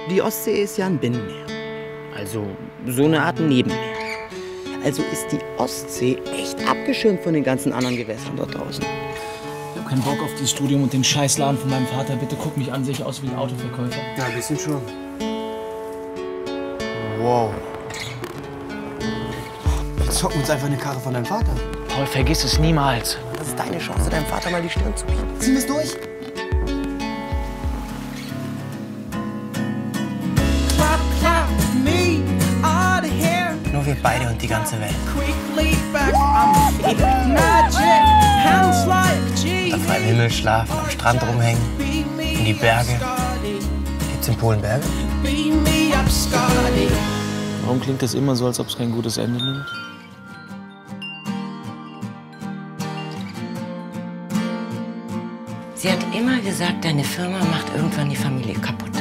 Die Ostsee ist ja ein Binnenmeer. Also so eine Art Nebenmeer. Also ist die Ostsee echt abgeschirmt von den ganzen anderen Gewässern dort draußen. Ich hab keinen Bock auf dieses Studium und den Scheißladen von meinem Vater. Bitte guck mich an, sehe ich aus wie ein Autoverkäufer. Ja, ein bisschen schon. Wow. Wir zocken uns einfach eine Karre von deinem Vater. Paul, vergiss es niemals. Das ist deine Chance, deinem Vater mal die Stirn zu bieten. Ziehen wir es durch? Nur wir beide und die ganze Welt. Unter freiem Himmel schlafen, am Strand rumhängen, in die Berge. Gibt's in Polen Berge? Warum klingt das immer so, als ob es kein gutes Ende nimmt? Sie hat immer gesagt, deine Firma macht irgendwann die Familie kaputt.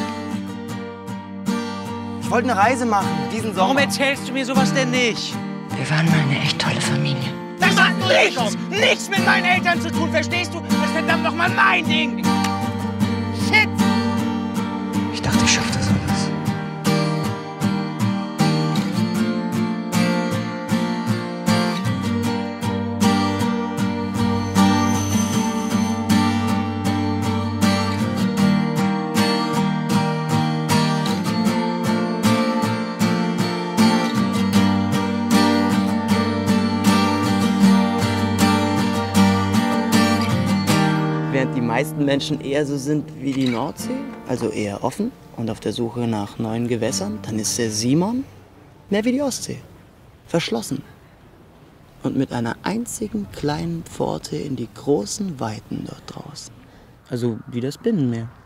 Ich wollte eine Reise machen, diesen Sommer. Warum erzählst du mir sowas denn nicht? Wir waren mal eine echt tolle Familie. Das hat nichts mit meinen Eltern zu tun, verstehst du? Das ist verdammt noch mal mein Ding. Shit! Ich dachte, ich schaffe das alles. Während die meisten Menschen eher so sind wie die Nordsee, also eher offen und auf der Suche nach neuen Gewässern, dann ist der Simon mehr wie die Ostsee, verschlossen und mit einer einzigen kleinen Pforte in die großen Weiten dort draußen. Also wie das Binnenmeer.